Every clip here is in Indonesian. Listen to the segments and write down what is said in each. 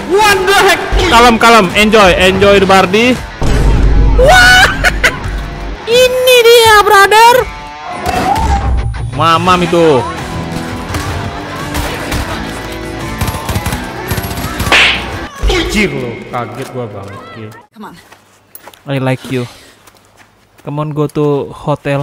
What the heck? Kalem, enjoy the party. Wah, ini dia, brother. Mamam itu. Anjir lo, kaget gua banget. Come on. I like you. Come on, go to hotel.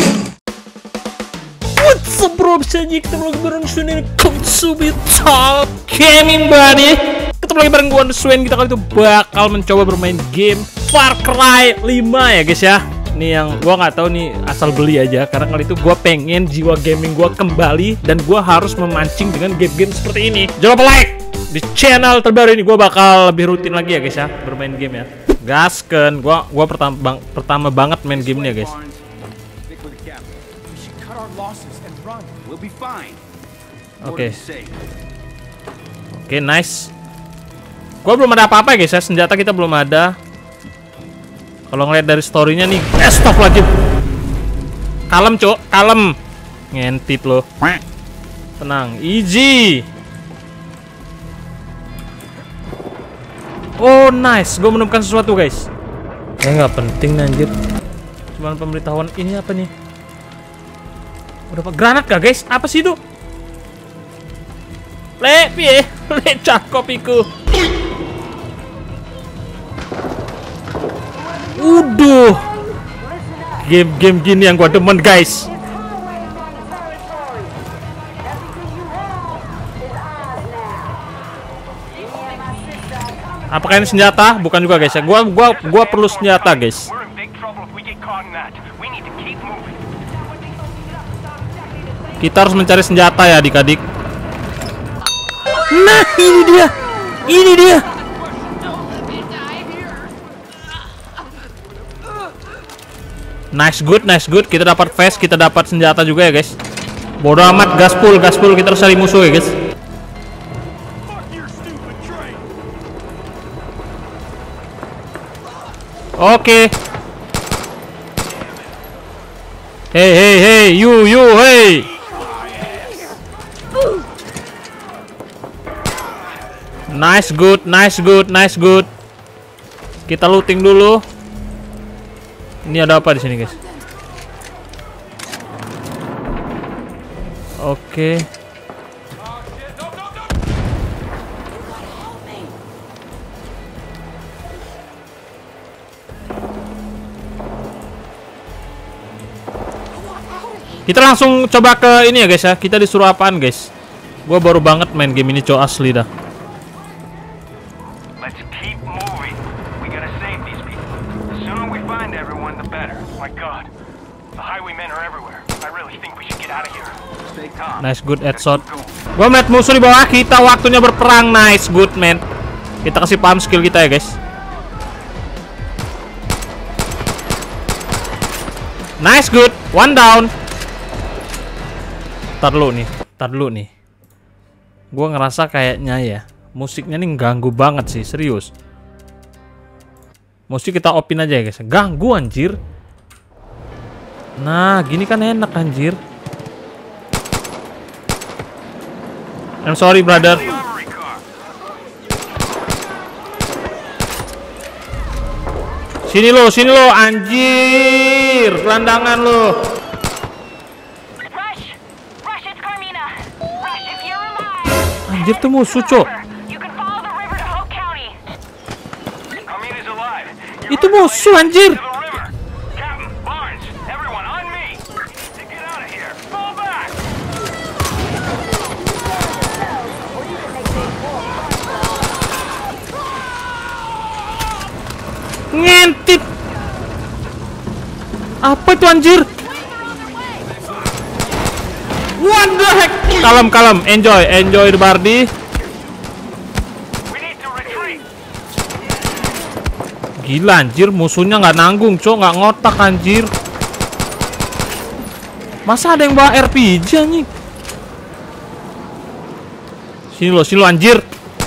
What's up bro, bisa aja ketemu lagi bareng Swen ini Kutsubital Gaming buddy. Ketemu lagi bareng gua Swen, kita kali itu bakal mencoba bermain game Far Cry 5 ya guys ya. Ini yang gua nggak tahu nih, asal beli aja karena kali itu gua pengen jiwa gaming gua kembali dan gua harus memancing dengan game-game seperti ini. Jangan lupa like di channel terbaru ini, gua bakal lebih rutin lagi ya guys ya bermain game ya. Gasken, gua pertama banget main game ini ya guys. Oke, nice. Gua belum ada apa-apa ya guys ya, senjata kita belum ada. Kalau ngeliat dari story-nya nih, stop lagi. Kalem cok, kalem. Ngentit lo. Tenang, easy. Oh nice, gue menemukan sesuatu guys. Nggak penting anjir. Cuman pemberitahuan ini apa nih? Udah apa? Granat gak guys? Apa sih itu? Le, piye? Le cakep iku. Uduh. Game-game gini yang gua demen guys. Apakah ini senjata? Bukan juga guys ya. Gua perlu senjata guys. Kita harus mencari senjata ya adik-adik. Nah, ini dia. Ini dia. Nice good. Kita dapat vest, kita dapat senjata juga ya guys. Bodoh amat, gaspul. Kita harus cari musuh ya guys. Oke. Hey, you, hey. Nice good. Kita looting dulu. Ini ada apa di sini, guys? Oke. Kita langsung coba ke ini ya guys ya. Kita disuruh apaan guys? Gua baru banget main game ini cow, asli dah. Nice good headshot. Gua melihat musuh di bawah kita, waktunya berperang. Nice good man. Kita kasih paham skill kita ya guys. Nice good, one down. Tar dulu nih. Gua ngerasa kayaknya ya musiknya nih ganggu banget sih, serius. Musik kita opin aja ya guys. Ganggu anjir. Nah, gini kan enak anjir. I'm sorry brother. Sini lo anjir. Gelandangan lo. Anjir tuh musuh cok. Itu musuh anjir. Ngentip. Apa itu anjir? What the heck? Kalem, enjoy the party. Gila anjir, musuhnya nggak nanggung cok, nggak ngotak anjir. Masa ada yang bawa RPG anjing? Sini lo anjir.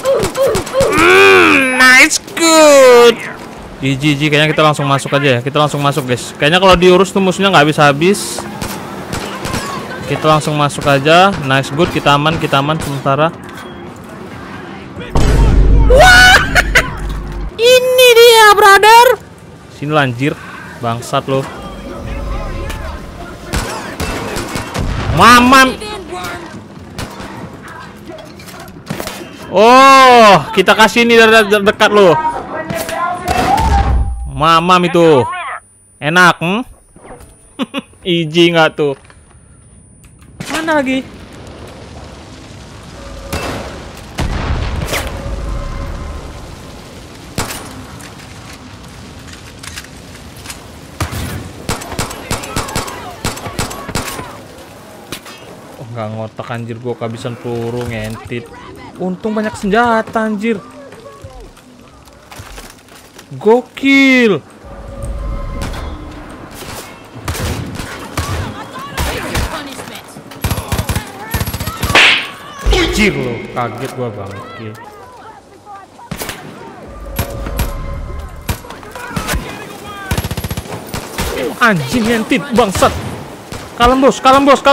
Nice good. GG, kayaknya kita langsung masuk aja ya. Kita langsung masuk guys. Kayaknya kalau diurus tuh musuhnya nggak habis-habis. Kita langsung masuk aja. Nice good, kita aman sementara. What? ya, brother. Sini lanjir, bangsat lo. Mamam. Oh, kita kasih ini dari dekat lo. Mamam itu. Enak, Easy nggak tuh? Mana lagi? Oh, nggak ngotak anjir, gua kehabisan peluru ngentit. Untung banyak senjata anjir. Gokil. Anjir lo, kaget gua banget. Anjing ngentit bangsat. Kalem bos.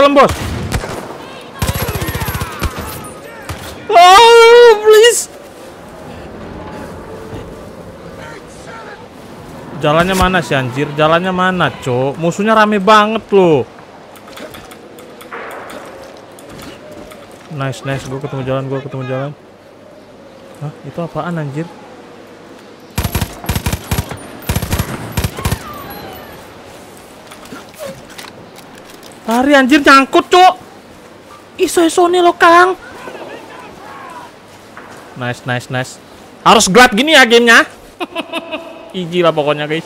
Oh, please. Jalannya mana sih anjir? Jalannya mana, Cok? Musuhnya rame banget loh. Nice. Gue ketemu jalan. Hah? Itu apaan anjir? Lari anjir, nyangkut, Cok. Iso nih lo, Kang. Nice. Harus gelap gini ya gamenya. Easy lah pokoknya, guys.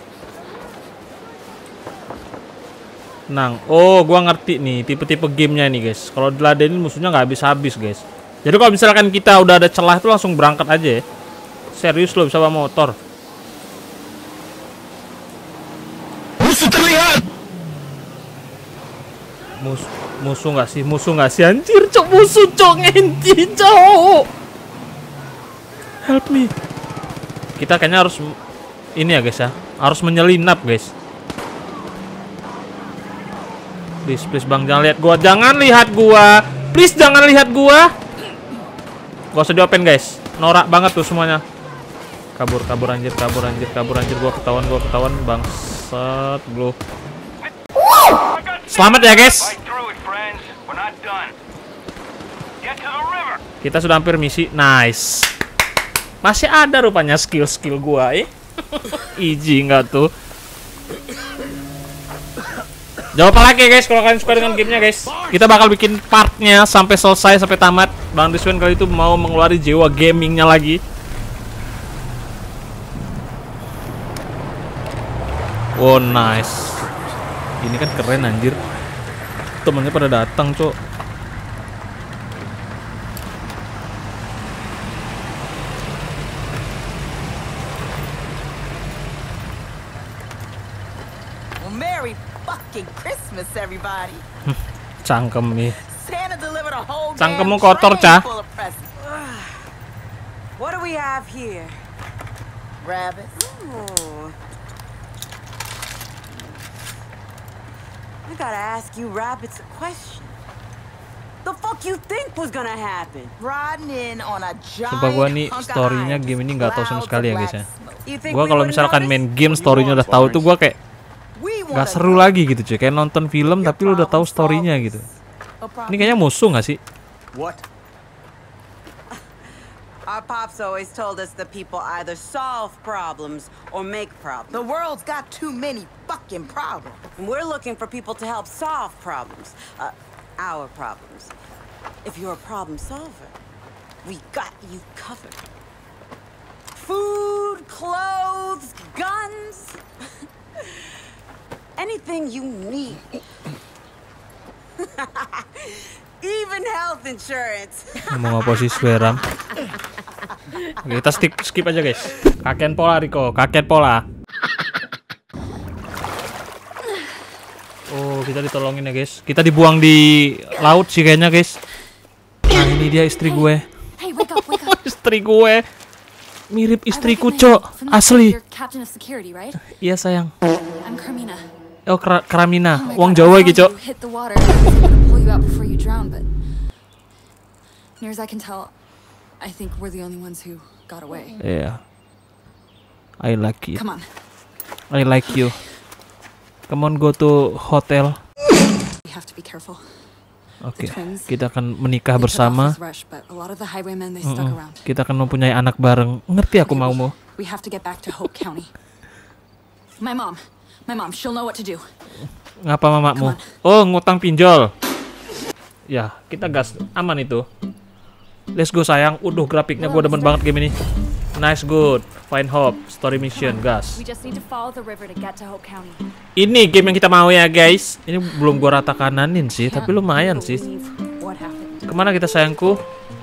Nang, oh gua ngerti nih tipe-tipe gamenya nih, guys. Kalau diladenin musuhnya nggak habis-habis, guys. Jadi kalau misalkan kita udah ada celah itu langsung berangkat aja ya. Serius lo bisa bawa motor. Musuh terlihat. Musuh nggak sih anjir, Cok. Musuh, Cok, ngenti, Cok. Help me. Kita kayaknya harus ini ya, guys ya. Harus menyelinap, guys. Please bang, jangan lihat gua. Please jangan lihat gua. Gak usah diopen, guys. Norak banget tuh semuanya. Kabur anjir. Gua ketahuan bangsat bro. Selamat ya, guys. Kita sudah hampir misi. Nice. Masih ada rupanya skill gua, Easy nggak tuh? Jawab apa lagi, guys, kalau kalian suka dengan gamenya, guys. Kita bakal bikin partnya sampai selesai, sampai tamat. Bang Rizwan kali itu mau mengeluarkan jiwa gamingnya lagi. Oh, nice. Ini kan keren anjir. Temennya pada datang, Cok. Merry fucking Christmas, everybody. Cangkem nih. Santa delivered a whole Cangkemmu kotor, Cah. What do we have here? Rabbits. Oh. I gotta ask you rabbits a question. The fuck you think was gonna happen? Riding in on a giant. Sumpah gua nih story-nya game ini nggak tahu sama sekali ya, guys ya. Gua kalau misalkan main game story-nya udah tahu tuh gua kayak nggak seru lagi gitu, cuy. Kayak nonton film tapi lu udah tahu story-nya gitu. Ini kayaknya musuh nggak sih? What? Our pops always told us that people either solve problems or make problems. The world's got too many fucking problems. And we're looking for people to help solve problems. Our problems. If you're a problem solver, we got you covered. Food, clothes, guns. Anything you need. Even health insurance. Ngomong apa sih, Sweram? Oke, kita skip aja, guys. Kakek pola, Riko. Kakek pola. Oh, kita ditolongin ya, guys. Kita dibuang di laut sih kayaknya, guys. Nah, ini dia istri gue. Hey, wake up. Istri gue. Mirip istriku, Cok. Asli. Iya, sayang. I'm Carmina. Oh, Karamina. Wong Jawa gitu, Cok. Hit the water. I was able to pull you out before you drown, but near as I can tell, I think we're the only ones who got away. Iya. I like it. Come on. I like you. Come on, go to hotel. We have to be careful. Oke, kita akan menikah bersama. Rush, but a lot of the highwaymen, they stuck around. Kita akan mempunyai anak bareng. Ngerti aku mau. We have to get back to Hope County. My mom, she'll know what to do. Ngapa mamamu? Oh, ngutang pinjol. Ya, kita gas. Aman itu. Let's go sayang. Grafiknya gue demen banget game ini. Nice, good. Find Hope, story mission, gas. We just need to follow the river to get to Hope County. Ini game yang kita mau ya guys. Ini belum gua rata kananin sih, tapi lumayan sih. Kemana kita sayangku?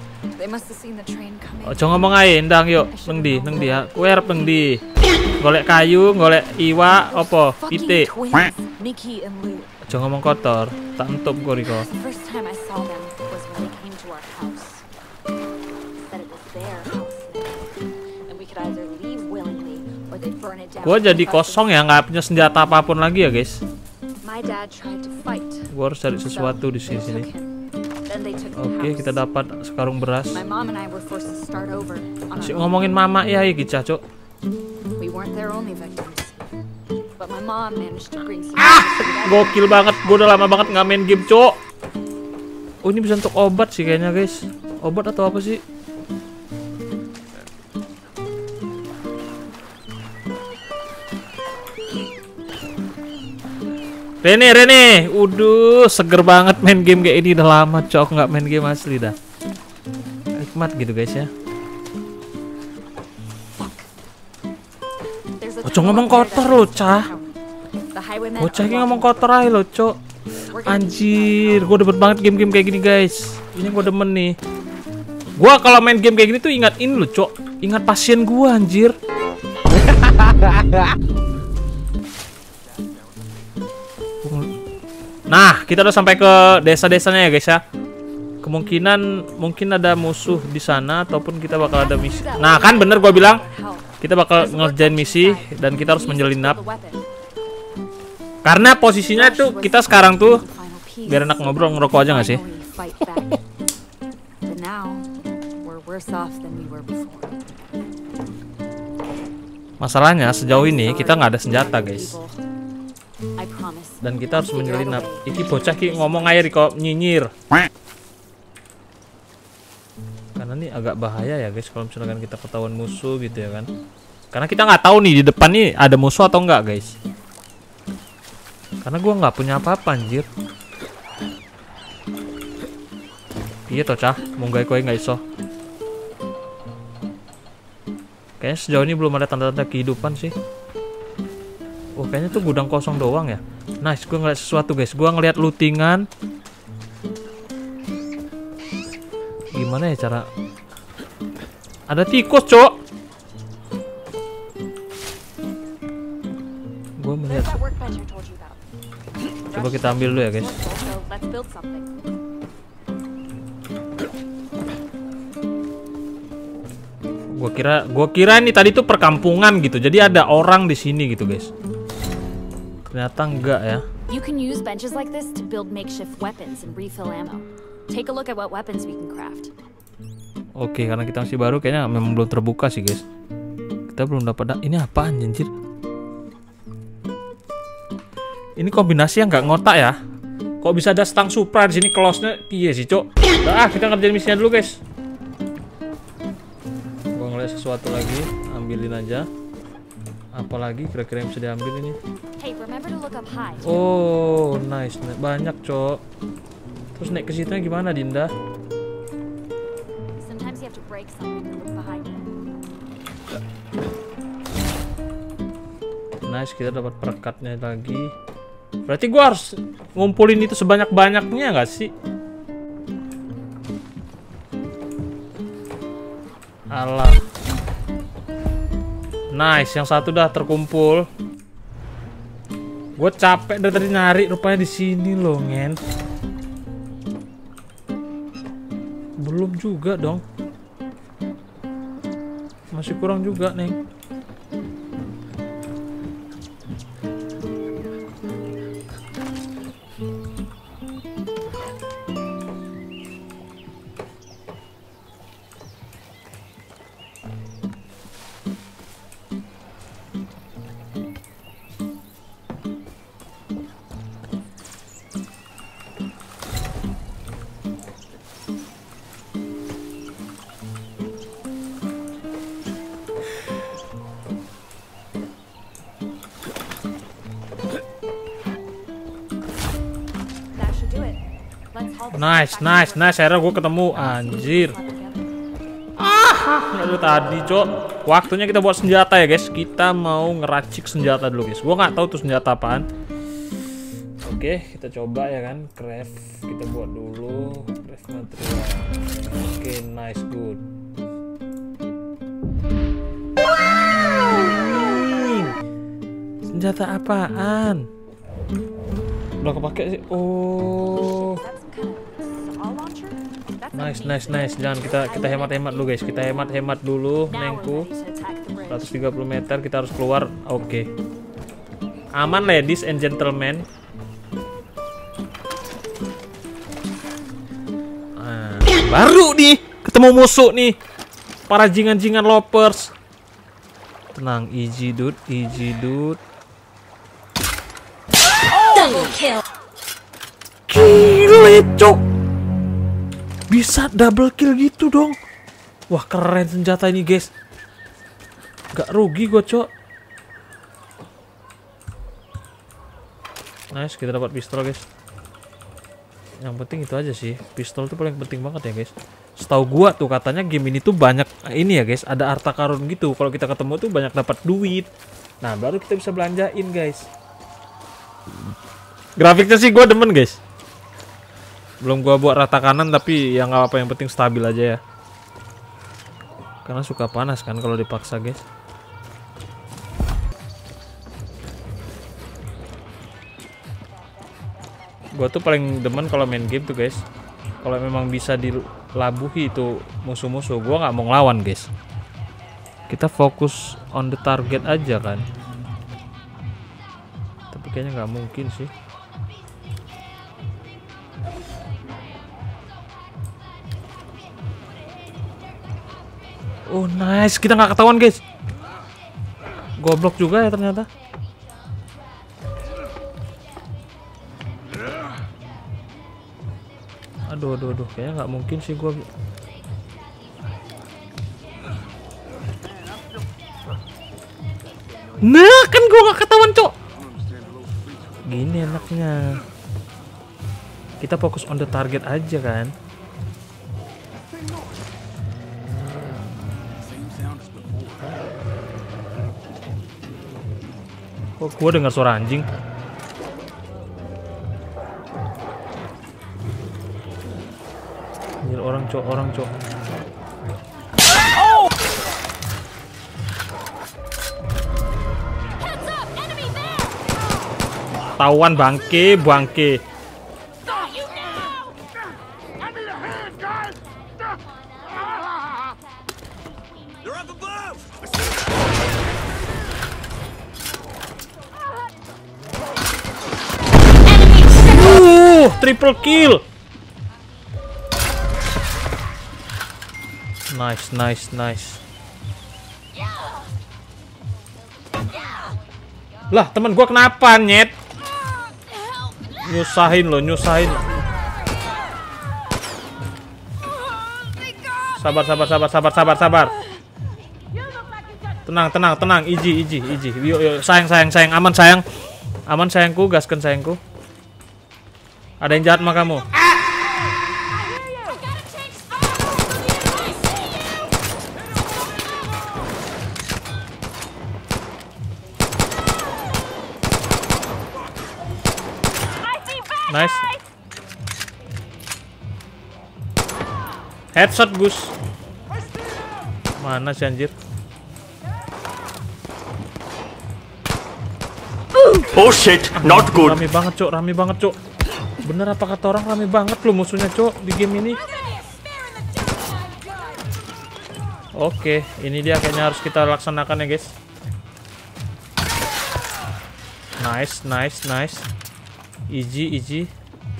Ojo ngomong aja, ndang yuk. Neng di ya. Kue arep neng di. Golek kayu, golek iwa, opo, pitik. Ojo ngomong kotor, tak entup gue Riko. Gue jadi kosong ya, nggak punya senjata apapun lagi ya guys. Gue harus cari sesuatu di sini. Oke, kita dapat sekarung beras. Masih ngomongin mama ya, Gica, Cok. Gokil banget, gue udah lama banget nggak main game, Cok. Oh, ini bisa untuk obat sih kayaknya guys. Obat atau apa sih? Rene, seger banget main game kayak ini. Udah lama cok nggak main game asli dah. Nikmat gitu guys ya. Cok ngomong kotor lo, cah. Bocah ini ngomong kotor aja lo, cok. Anjir, gue demen banget game-game kayak gini guys. Ini gue demen nih. Gue kalau main game kayak gini tuh ingat ini lo, cok. Ingat pasien gue anjir. Nah, kita udah sampai ke desa-desanya ya guys ya. Kemungkinan mungkin ada musuh di sana ataupun kita bakal ada misi. Nah, kan bener gue bilang kita bakal ngerjain misi dan kita harus menyelinap. Karena posisinya tuh kita sekarang tuh biar enak ngobrol ngerokok aja nggak sih? Masalahnya sejauh ini kita nggak ada senjata guys. Dan kita harus menyelinap. Iki bocah ki ngomong aja kok nyinyir. Karena ini agak bahaya ya guys kalau misalkan kita ketahuan musuh gitu ya kan. Karena kita nggak tahu nih di depan nih ada musuh atau enggak guys. Karena gua nggak punya apa-apa anjir. Iya toh cah, munggah kowe nggak iso. Kayaknya sejauh ini belum ada tanda-tanda kehidupan sih. Oh, kayaknya tuh gudang kosong doang ya. Nice, gue ngeliat sesuatu guys. Gue ngeliat lootingan. Gimana ya cara? Ada tikus, cok. Gue melihat. Coba kita ambil dulu ya guys. Gue kira ini tadi tuh perkampungan gitu. Jadi ada orang di sini gitu guys. Ternyata enggak ya. You can use benches like this to build makeshift weapons and refill ammo. Take a look at what weapons we can craft. Oke, karena kita masih baru kayaknya memang belum terbuka sih guys. Kita belum dapat. Ini apaan anjir? Ini kombinasi yang nggak ngotak ya. Kok bisa ada stang Supra di sini? Close-nya piye sih, Cok? Nah, kita ngerjain misinya dulu guys. Gua ngeliat sesuatu lagi, ambilin aja. Apalagi kira-kira yang bisa diambil ini? Oh, nice. Banyak, Cok. Terus naik ke situ gimana, Dinda? Nice, kita dapat perekatnya lagi. Berarti gua harus ngumpulin itu sebanyak-banyaknya nggak sih? Alah. Nice, yang satu udah terkumpul. Gue capek dari tadi nyari, rupanya di sini loh, ngen. Belum juga dong. Masih kurang juga, Neng. Nice. Akhirnya gue ketemu, anjir. Nggak ada tadi, Cok. Waktunya kita buat senjata ya, guys. Kita mau ngeracik senjata dulu, guys. Gue nggak tahu tuh senjata apaan. Oke, kita coba ya kan. Craft kita buat dulu. Craft material. Oke, nice, good. Senjata apaan? Udah kepake sih. Oh. Nice. Jangan kita hemat-hemat dulu, guys. Kita hemat dulu, Nengku. 130 meter kita harus keluar. Oke. Aman, ladies and gentlemen. Baru nih ketemu musuh nih. Para jingan-jingan lopers. Tenang, easy dude. Double kill. Gile, Cok. Bisa double kill gitu dong. Wah, keren senjata ini, guys. Gak rugi gue, Cok. Nice, kita dapat pistol, guys. Yang penting itu aja sih. Pistol itu paling penting banget ya, guys. Setahu gua tuh katanya game ini tuh banyak ini ya, guys. Ada harta karun gitu. Kalau kita ketemu tuh banyak dapat duit. Nah, baru kita bisa belanjain, guys. Grafiknya sih gua demen, guys. Belum gua buat rata kanan, tapi ya nggak apa-apa, yang penting stabil aja ya. Karena suka panas kan kalau dipaksa, guys. Gue tuh paling demen kalau main game tuh, guys. Kalau memang bisa dilabuhi itu musuh-musuh, gue nggak mau ngelawan, guys. Kita fokus on the target aja kan. Tapi kayaknya nggak mungkin sih. Oh nice, kita nggak ketahuan, guys. Goblok juga ya ternyata. Aduh, kayaknya nggak mungkin sih gua. Nah, kan gua nggak ketahuan, Cok. Gini enaknya. Kita fokus on the target aja kan. Kok gua dengar suara anjing? Orang cok. Tawan bangke. Triple kill. Nice. Lah, temen gua kenapa, nyet? Nyusahin. Sabar. Tenang. Easy. Yuk. Sayang. Aman sayangku, gaskan sayangku. Ada yang jahat sama kamu. Nice. Headshot, Gus. Mana sih anjir? Oh shit, not good. Rame banget, Cok. Bener apa kata orang, rame banget loh musuhnya, Cok, di game ini. Oke, ini dia kayaknya harus kita laksanakan ya, guys. Nice. Easy.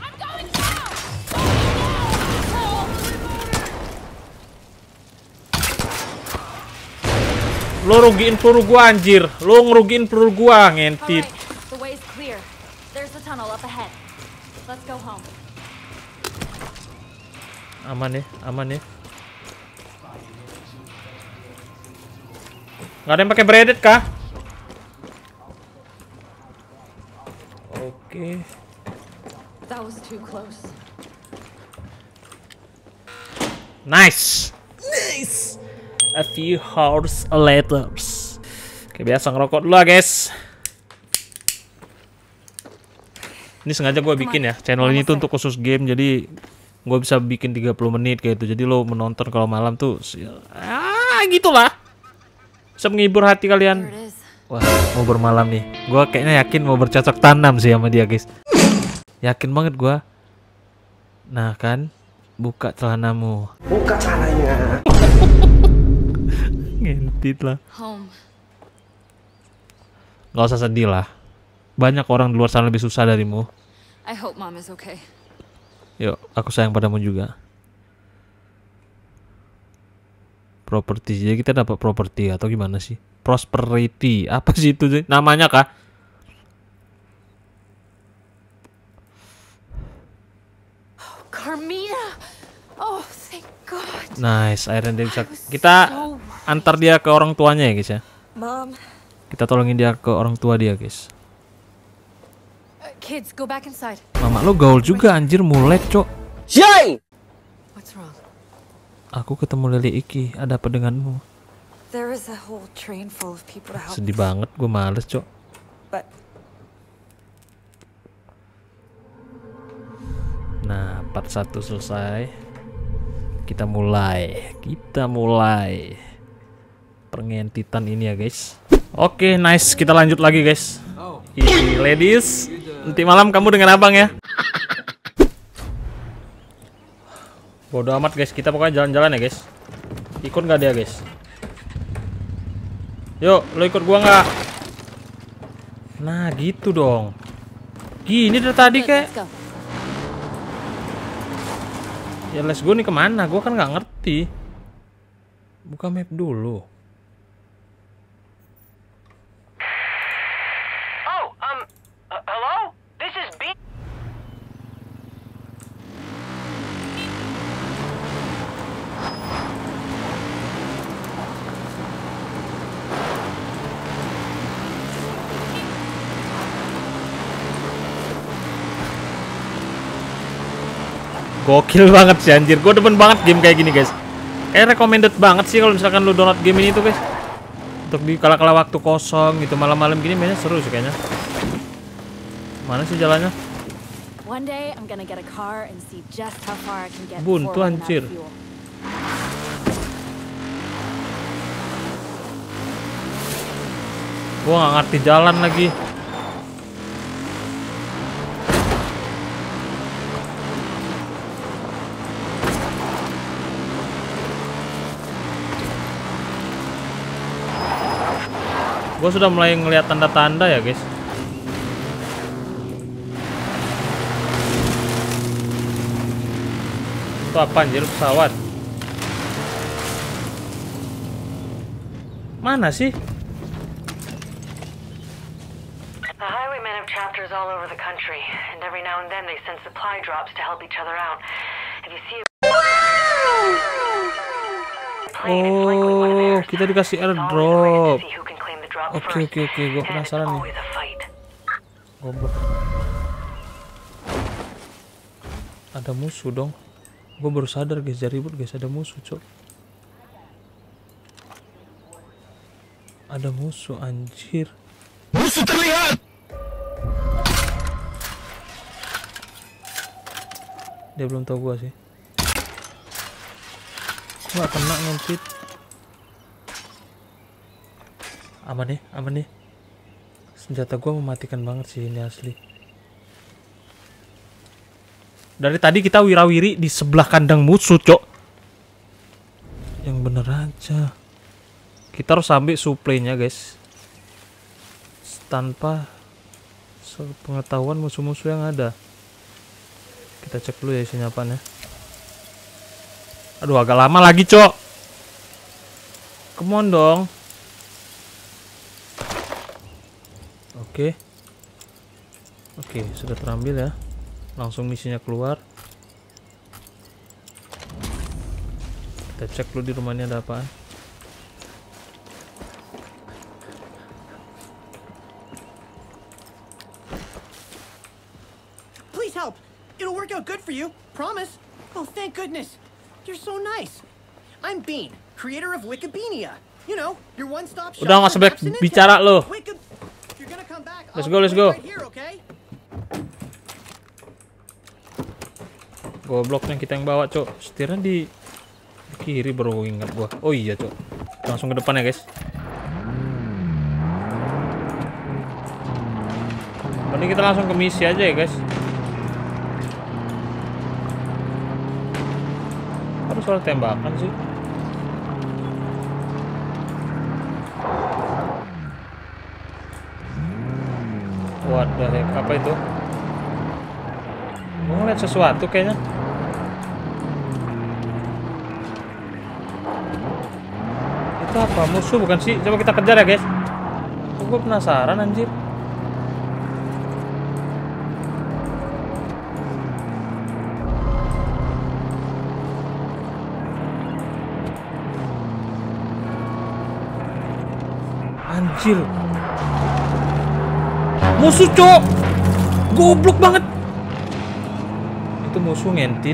Lo rugiin peluru gua, anjir. Lo ngerugiin peluru gua, ngentit. The way's clear. There's the tunnel up ahead. Let's go home. Aman ya. Nggak ada yang pakai braided kah? Oke. That was too close. Nice. A few hours later. Oke, biasa ngerokok dulu guys. Ini sengaja gue bikin ya. Channel ini tuh untuk khusus game, jadi gue bisa bikin 30 menit kayak itu. Jadi lo menonton kalau malam tuh gitulah. Bisa menghibur hati kalian. Wah, mau bermalam nih. Gue kayaknya yakin mau bercocok tanam sih sama dia guys. Yakin banget gue. Nah kan, buka celanamu. Buka caranya. Ngentit lah. Home. Gak usah sedih lah. Banyak orang di luar sana lebih susah darimu. I hope Mom is okay. Yuk, aku sayang padamu juga. Properti, jadi kita dapat properti atau gimana sih? Prosperity, apa sih itu sih? Namanya kah? Carmina! Oh, thank God. Nice, akhirnya dia bisa. Kita antar dia ke orang tuanya ya guys ya. Mom. Kita tolongin dia ke orang tua dia guys. Kids, go back inside. Mama lo gaul juga anjir, mulai cok. Jai! What's wrong? Aku ketemu Lily Iki, ada apa denganmu? There is a whole train full of people to help. Sedih banget, gue males cok. But Nah, part 1 selesai. Kita mulai pengentitan ini ya guys. Oke, nice, kita lanjut lagi guys. Ladies, nanti malam kamu dengan abang ya. Bodoh amat guys, kita pokoknya jalan-jalan ya guys. Ikut nggak dia guys? Yuk, lo ikut gua nggak? Nah gitu dong. Gini dari tadi kayak. let's go. Ya let's go nih kemana? Gua kan nggak ngerti. Buka map dulu. Hello? This is B. Gokil banget sih anjir. Gue demen banget game kayak gini guys. Kayak recommended banget sih kalau misalkan lu download game ini tuh guys. Untuk di kala-kala waktu kosong gitu, malam-malam gini mainnya seru sih kayaknya. Mana sih jalannya? One day I'm gonna get a car and see just how far I can get Buntu, before running out anjir. of fuel. Gua nggak ngerti jalan lagi. Gua sudah mulai ngelihat tanda-tanda ya guys. Itu apa anjir, pesawat? Mana sih? The highwaymen have chapters all over the country, and every now and then they send supply drops to help each other out. If you see a plane, it's likely one of Oh, theirs. kita dikasih It's always a race airdrop. to see who can claim the drop Oke, first, oke, oke, gue and it's penasaran nih. always a fight. Goblok. Ada musuh dong. Gue baru sadar guys, jadi ribut guys, ada musuh cok. Ada musuh anjir. Musuh terlihat. Dia belum tahu gua sih. Gua kena ngentit. Aman nih, aman nih. Senjata gua mematikan banget sih ini asli. Dari tadi kita wirawiri di sebelah kandang musuh, cok. Yang bener aja. Kita harus ambil suplainya, guys. Tanpa pengetahuan musuh-musuh yang ada. Kita cek dulu ya isinya apaan ya. Aduh, agak lama lagi, cok. Come on dong. Oke. Oke, sudah terambil ya. Langsung misinya keluar. Kita cek dulu di rumah ini ada apaan. Please help. It'll work out good for you. Promise. Oh, thank goodness. You're so nice. I'm Bean, creator of Wikipedia. You know, your one-stop shop. Udah nggak for sebaik maps and bicara intel. lo. If you're gonna come back, Let's I'll go, let's wait go. right here, okay? Gobloknya kita yang bawa, Cok. Setirnya di kiri baru ingat gua. Oh iya, Cok. Langsung ke depan ya, guys. Mending kita langsung ke misi aja ya, guys. Harus soal tembakan sih. What the heck? Apa itu? Gua ngeliat sesuatu kayaknya. Itu apa? Musuh bukan sih? Coba kita kejar ya, guys. Gue penasaran anjir. Anjir. Musuh, Cok. Goblok banget. Itu musuh ngentit.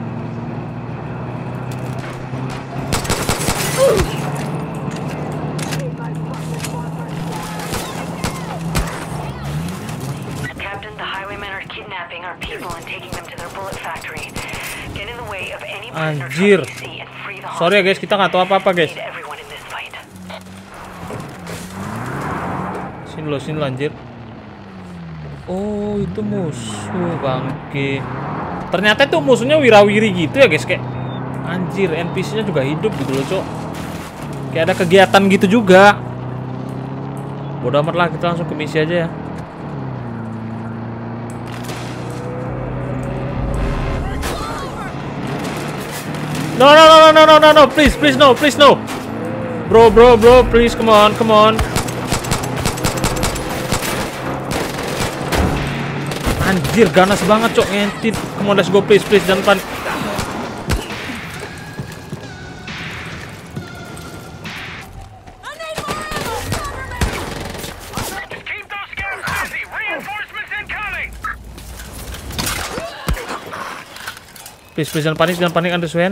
Captain, the highwaymen are kidnapping our people and taking them to their bullet factory. Get in the way of any prisoner Anjir. you see and free the Sorry ya, guys, kita nggak tahu apa-apa, guys. Need everyone in this fight. Sini lo anjir. Oh, itu musuh bangke. Ternyata itu musuhnya wirawiri gitu ya, guys. Kayak anjir, NPC-nya juga hidup gitu loh, Cok. Kayak ada kegiatan gitu juga. Bodoh amat lah, kita langsung ke misi aja ya. No, please no. Bro, please, come on. Anjir, ganas banget, Cok, ngentit. Come on, let's go, please, jangan panik. Keep those scouts busy. Reinforcements incoming. Please, jangan panik, understand.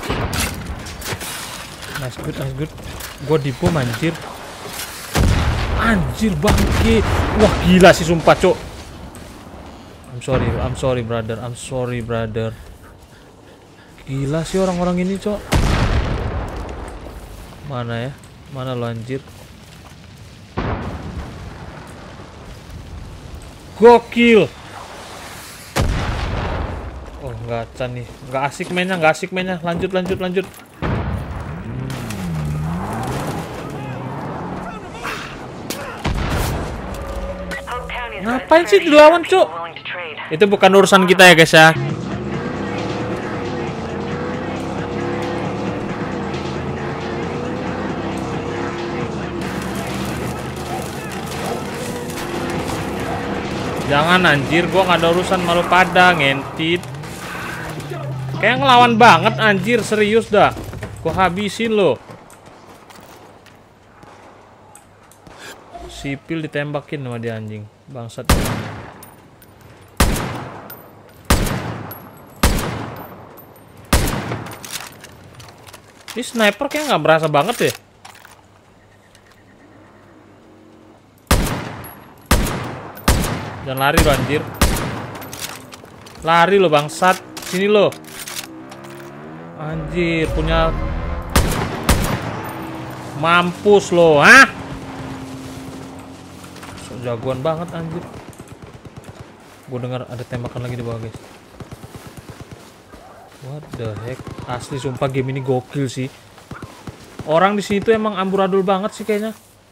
Nice, good. Gua dibom, anjir. Anjir, bangke. Wah, gila sih, sumpah, Cok. I'm sorry, brother. Gila sih orang-orang ini, Cok. Mana lo, anjir? Gokil. Oh, nggak acan nih. Nggak asik mainnya. Lanjut. Ngapain sih dilawan, Cok? Itu bukan urusan kita ya, guys ya. Jangan anjir, gua nggak ada urusan malu pada ngentit. Kayak ngelawan banget anjir, serius dah. Gua habisin lo. Sipil ditembakin sama dia anjing, bangsat. Ini sniper kayak nggak berasa banget deh. Jangan lari lo anjir. Lari lo bangsat. Sini lo. Anjir, punya mampus lo, hah? So jagoan banget anjir. Gue dengar ada tembakan lagi di bawah, guys. What the heck? Asli sumpah game ini gokil sih. Orang di sini tuh emang amburadul banget sih kayaknya.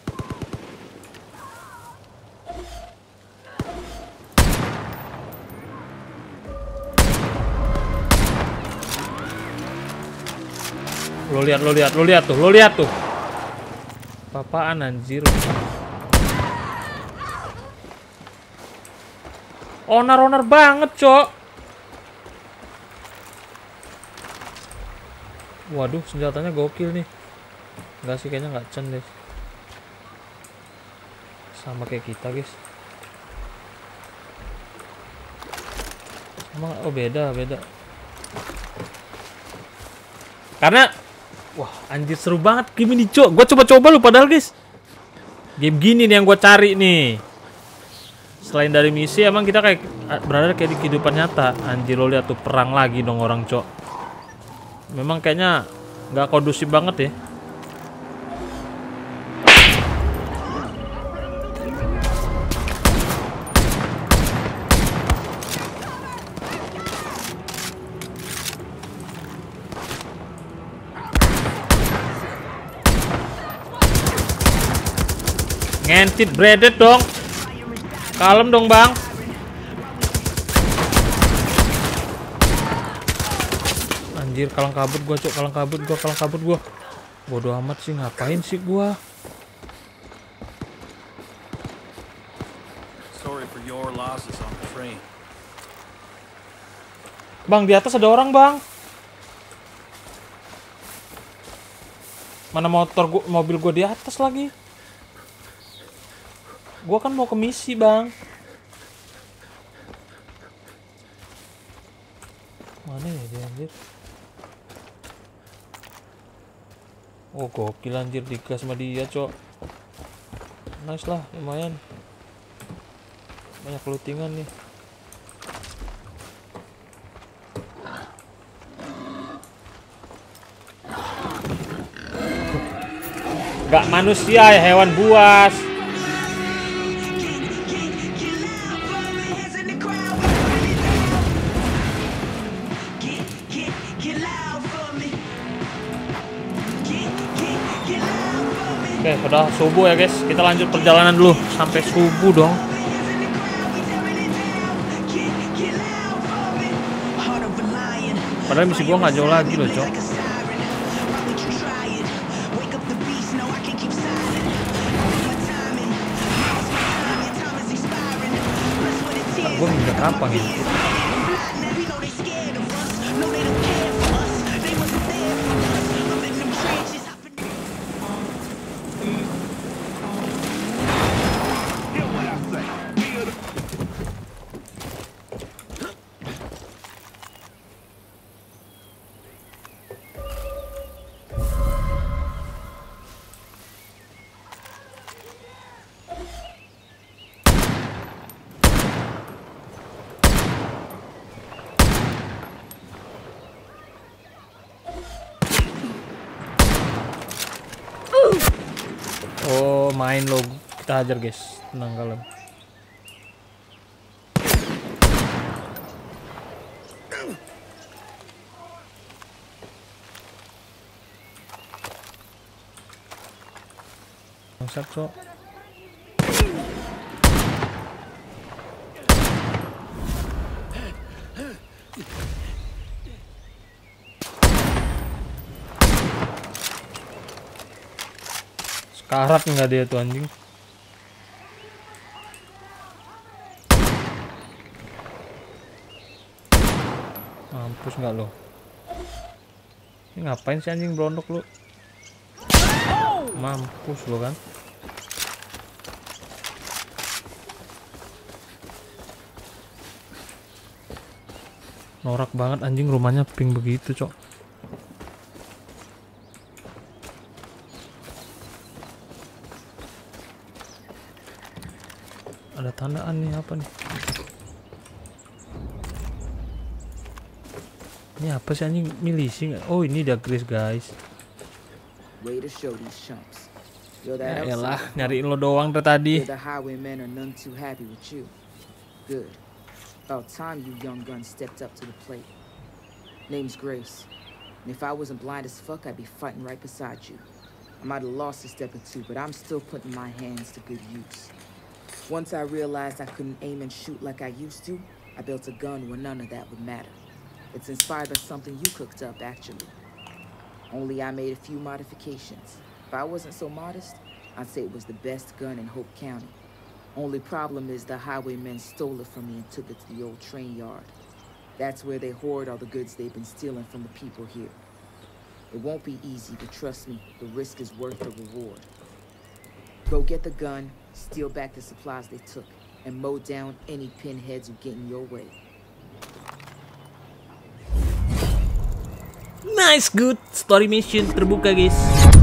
Lo lihat tuh. Apaan anjir? Onar banget, Cok. Waduh, senjatanya gokil nih. Enggak sih, kayaknya nggak cen, guys. Sama kayak kita, guys. Sama, oh beda. Karena wah anjir seru banget game ini cok. Gue coba-coba lu padahal guys. Game gini nih yang gue cari nih. Selain dari misi emang kita kayak berada kayak di kehidupan nyata. Anjir lo lihat tuh perang lagi dong orang cok. Memang kayaknya nggak kondusif banget ya. Ngentit breaded dong. Kalem dong bang. Anjir kalang kabut gua cok. Kalang kabut gua. Bodoh amat sih, ngapain sih gua. Sorry for your losses on the train. Bang di atas ada orang bang. Mana mobil gua di atas lagi. Gua kan mau ke misi, Bang. Mana ya dia anjir? Oh, gokil anjir digas sama dia, Cok. Nice lah, lumayan. Banyak lootingan nih. Gak manusia ya, hewan buas. Oke, udah subuh ya guys. Kita lanjut perjalanan dulu sampai subuh dong. Padahal misi gua nggak jauh lagi loh, Cok. Gue minta apa gitu? Oh, main lo. Kita hajar, guys. Tenang kalian. Bangsat, Cok. Karat nggak dia tuh anjing. Mampus nggak lo? Ini ngapain sih anjing berondok lo? Mampus lo kan? Norak banget anjing, rumahnya pink begitu, Cok. Ada tandaan nih, apa nih? Ini apa sih anjing, milisi nggak? Oh ini udah Chris guys. Ya elah, nyariin lo doang dari tadi. About time you young guns stepped up to the plate. Name's Grace, and if I wasn't blind as fuck, I'd be fighting right beside you. I might have lost a step or two, but I'm still putting my hands to good use. Once I realized I couldn't aim and shoot like I used to, I built a gun where none of that would matter. It's inspired by something you cooked up, actually. Only I made a few modifications. If I wasn't so modest, I'd say it was the best gun in Hope County. Only problem is the highwaymen stole it from me and took it to the old train yard. That's where they hoard all the goods they've been stealing from the people here. It won't be easy, but trust me, the risk is worth the reward. Go get the gun, steal back the supplies they took, and mow down any pinheads who get in your way. nice good story mission terbuka guys.